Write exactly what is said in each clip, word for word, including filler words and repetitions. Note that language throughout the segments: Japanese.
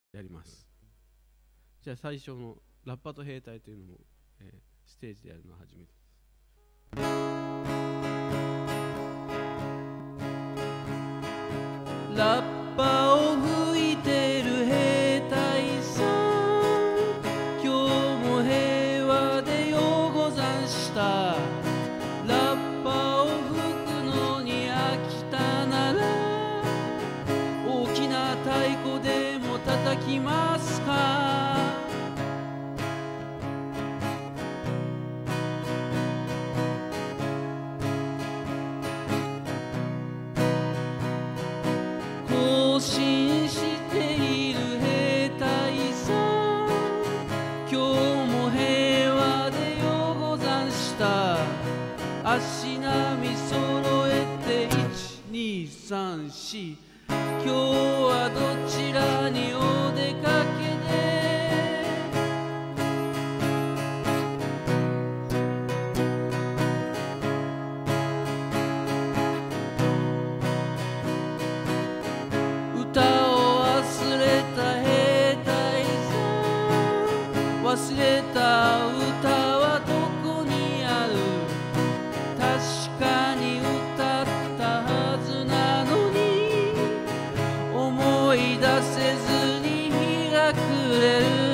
やります。じゃあ最初のラッパと兵隊というのも、えー、ステージでやるのは初めてです。ラッパを吹いてる兵隊さん、今日も平和でようござんした。ラッパを吹くのに飽きたなら、大きな太鼓でも叩きますか。行進している兵隊さん、今日も平和でようござんした。足並み揃えていちにさんし、今日はどちらにお出かけで。歌を忘れた兵隊さん、忘れた歌はどこにある。確かに歌ったはずなのに、思い出せずに日が暮れる。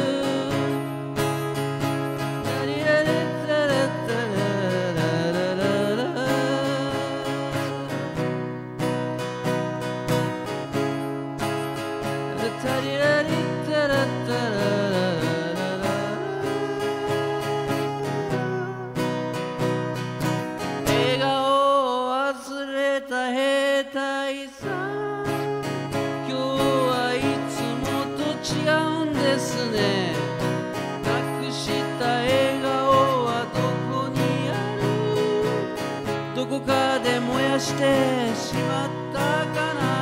笑顔を忘れた兵隊さん、今日はいつもと違うんですね。なくした笑顔はどこにある。どこかで燃やしてしまったかな。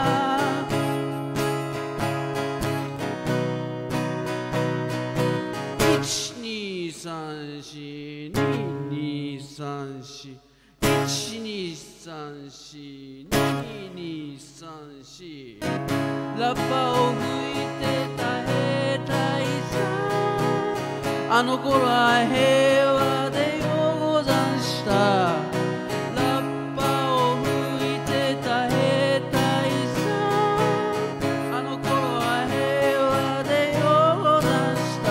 いちにさんしににさんしいちにさんしににさんし、ラッパを吹いてた兵隊さん、あの頃は平和でようござんした。ラッパを吹いてた兵隊さん、あの頃は平和でようござんした。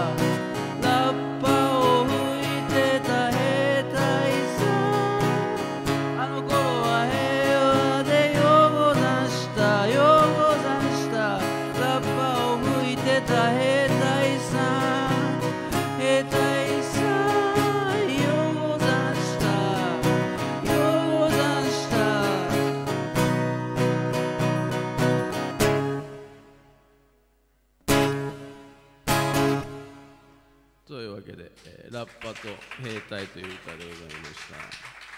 ラッパを吹いてた兵隊さん、あの頃は平和でようござんした。ようござんした。ラッパを吹いてた兵隊さん、兵隊さん、ようござんした。ようござんした。というわけで、えーラッパと兵隊という歌でございました。